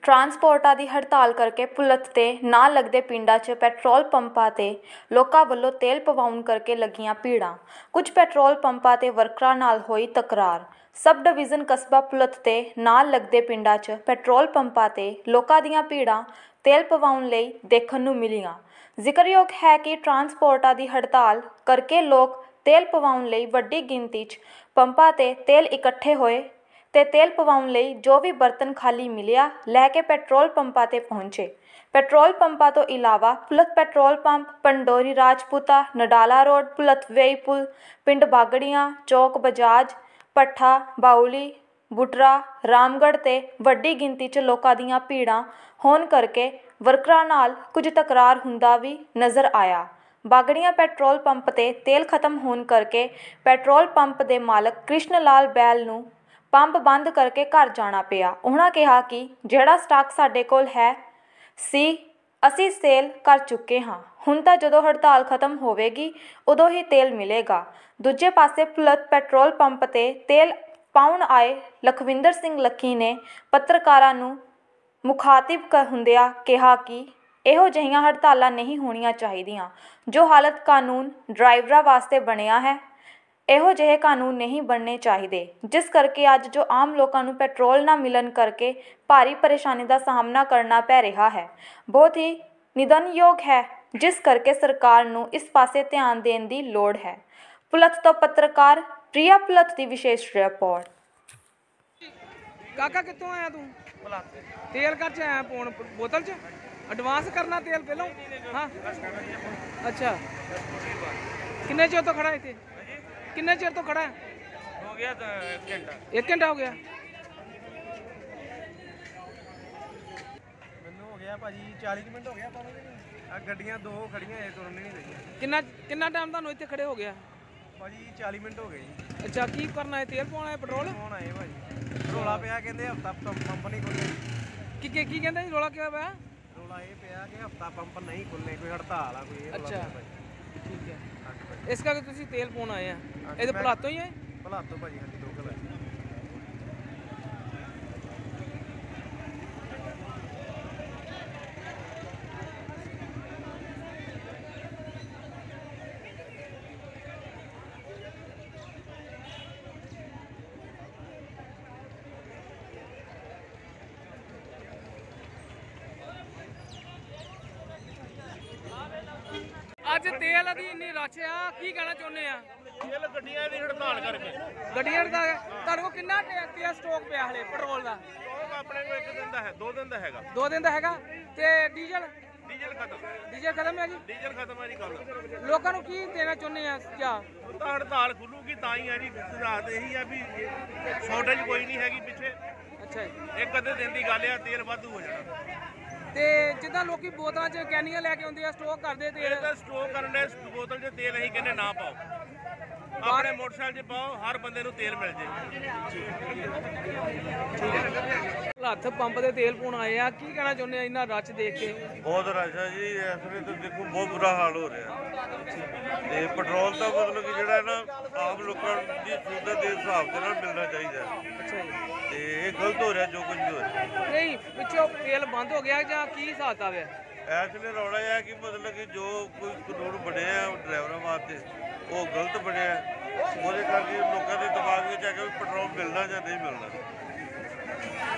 ट्रांसपोर्टा की हड़ताल करके भुलत ते ना लगते पिंडा च पैट्रोल पंपां ते लोकां वल्लों तेल पवाउण करके लगियां भीड़ां। कुछ पैट्रोल पंपां ते वर्करां नाल होई तकरार। सब डिवीजन कस्बा भुलत ते नाल लगते पिंडा च पैट्रोल पंपां ते लोकां दीयां भीड़ां तेल पवाउण लई देखण नूं मिलियां। जिक्रयोग है कि ट्रांसपोर्टा की हड़ताल करके लोग तेल पवाउण लई वड्डी गिणती च पंपां ते तेल इकट्ठे होए ते तेल पवाउण लई जो भी बर्तन खाली मिलिया लैके पैट्रोल पंपां ते पहुंचे। पैट्रोल पंपां तो इलावा Bhulath petrol pump, Pandori Rajputan, Nadala road, Bhulath वेई पुल, पिंड बागड़ियां, चौक बजाज, भट्ठा, बाउली, बुटरा, रामगढ़ ते वड्डी गिणती च लोकां दीयां भीड़ां होण करके वर्करां नाल कुछ तकरार हुंदा भी नज़र आया। बागड़ियां पैट्रोल पंप ते तेल खत्म होण करके पैट्रोल पंप दे मालक कृष्ण लाल बैल नूं पंप बंद करके घर जाना पिया। उन्होंने कहा कि जिहड़ा स्टाक साडे कोल है सी असीं सेल कर चुके हाँ, हुण तां जदों हड़ताल खत्म होवेगी उदों ही तेल मिलेगा। दूजे पासे भुलत पैट्रोल पंप ते तेल पाउण आए लखविंदर सिंह लक्खी ने पत्रकारां नूं मुखातिब हुंदिआं कहा कि ਇਹੋ ਜਿਹੀਆਂ हड़तालां नहीं होणीਆਂ ਚਾਹੀਦੀਆਂ। जो हालत कानून ड्राइवरां वास्ते बनिया है ਇਹੋ ਜਿਹੇ ਕਾਨੂੰਨ नहीं बनने चाहिए, जिस करके अज जो आम लोगों को पेट्रोल ना मिलन करके भारी परेशानी का सामना करना पै रहा है। बहुत ही निंदनयोग है, जिस करके सरकार नूं इस पासे ध्यान देने की लोड़ है। भुलत तो पत्रकार प्रिया भुलत की विशेष रिपोर्ट। काका कितों आया तू? तेल कर आया पौन बोतल च एडवांस करना तेल पहलों? हाँ अच्छा, किन्ने चिर तो खड़ा इतने? किन्ने चिर तो खड़ा है? हो गया तो 1 घंटा। 1 घंटा हो गया। मैनू हो गया भाजी 40 मिनट हो गया। आ गड्डियां 2 खड़ियां है, तुरन नहीं रही। किन्ना टाइम तुहानू इत्थे खड़े हो गया? भाजी 40 मिनट हो गए जी। अच्छा, की करना है? तेल पवाना है? पेट्रोल कौन आए भाजी? रौला पिया कहते हफ्ता पंप नहीं खुलने। की कहते जी? रौला क्या पाया? रौला ये पिया कि हफ्ता पंप नहीं खुलने, कोई हड़ताल आ कोई। अच्छा ठीक है, इस करके तुसीं तेल पाउण आए हैं? ये भुलातों ही है? भुलातों भाजी, हाँ जी, लोकल है। ਅੱਜ ਤੇਲ ਦੀ ਇੰਨੀ ਰਸ਼ ਆ, ਕੀ ਕਹਿਣਾ ਚਾਹੁੰਦੇ ਆ? ਇਹ ਗੱਡੀਆਂ ਦੀ ਹੜਤਾਲ ਕਰਕੇ। ਗੱਡੀਆਂ ਦਾ ਤੁਹਾਡੇ ਕੋਲ ਕਿੰਨਾ ਤੇਲ ਸਟਾਕ ਪਿਆ ਹਲੇ ਪੈਟਰੋਲ ਦਾ? ਆਪਣੇ ਕੋਲ 1 ਦਿਨ ਦਾ ਹੈ, 2 ਦਿਨ ਦਾ ਹੈਗਾ। 2 ਦਿਨ ਦਾ ਹੈਗਾ। ਤੇ ਡੀਜ਼ਲ? ਡੀਜ਼ਲ ਖਤਮ। ਡੀਜ਼ਲ ਖਤਮ ਹੈ ਜੀ? ਡੀਜ਼ਲ ਖਤਮ ਹੈ ਜੀ ਕੱਲ। ਲੋਕਾਂ ਨੂੰ ਕੀ ਦੇਣਾ ਚਾਹੁੰਦੇ ਆ? ਜਾਂ ਤਾਂ ਹੜਤਾਲ ਖੁੱਲੂਗੀ ਤਾਂ ਹੀ ਹੈ ਜੀ। ਸਿਧਾਂਤ ਇਹੀ ਆ ਵੀ ਸ਼ਾਰਟੇਜ ਕੋਈ ਨਹੀਂ ਹੈਗੀ ਪਿੱਛੇ। ਅੱਛਾ ਜੀ, 1 ਅੱਧੇ ਦਿਨ ਦੀ ਗੱਲ ਆ, ਤੇਲ ਵਾਧੂ ਹੋ ਜਾਣਾ। ਤੇ ਜਿੱਦਾਂ ਲੋਕੀ ਬੋਤਲਾਂ 'ਚ ਕੈਨੀਆਂ ਲੈ ਕੇ ਆਉਂਦੇ ਆ, ਸਟੋਕ ਕਰਦੇ ਤੇਲ। ਤਾਂ ਸਟੋਕ ਕਰਨ ਦੇ ਬੋਤਲ 'ਚ ਤੇਲ ਅਸੀਂ ਕਹਿੰਦੇ ਨਾ ਪਾਓ, ਆਪਣੇ ਮੋਟਰਸਾਈਕਲ 'ਚ ਪਾਓ, ਹਰ ਬੰਦੇ ਨੂੰ ਤੇਲ ਮਿਲ ਜੇ। ਹੱਥ ਪੰਪ ਦੇ ਤੇਲ ਪਾਉਣ ਆਏ ਆ, ਕੀ ਕਹਿਣਾ ਚਾਹੁੰਦੇ ਆ ਇੰਨਾ ਰੱਛ ਦੇਖ ਕੇ? बहुत रश है जी, इस वे तो देखो बहुत बुरा हाल हो रहा है। पेट्रोल का मतलब कि जोड़ा है ना आम लोगों की सहूलत के हिसाब से मिलना चाहिए। ਅੱਛਾ ਜੀ, तो ये गलत हो रहा जो कुछ भी हो रहा है। ਨਹੀਂ ਪਿੱਛੋਂ ਤੇਲ ਬੰਦ ਹੋ ਗਿਆ ਜਾਂ ਕੀ ਹਿਸਾਬ ਕਿਤਾਬ ਹੈ? ऐसे रौला है कि मतलब कि जो कोई कानून बने हैं ड्राइवरों वास्ते वो गलत बने हैं। वो करके लोगों के दिमाग में पेट्रोल मिलना या नहीं मिलना।